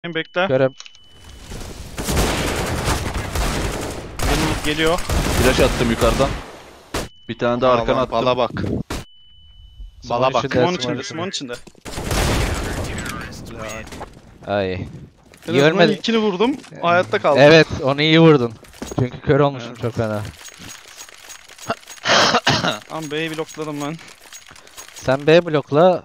Bekle. Görem. Benim geliyor. Flash attım yukarıdan. Bir tane de arkana attım. Bala bak. Bala bak. Simon içinde, Simon içinde. Ay. En İyi azından ölmedi. ilkini vurdum. Hayatta kaldım. Evet, onu iyi vurdun. Çünkü kör olmuşum çok fena. Tamam B'yi blokladım ben. Sen B blokla,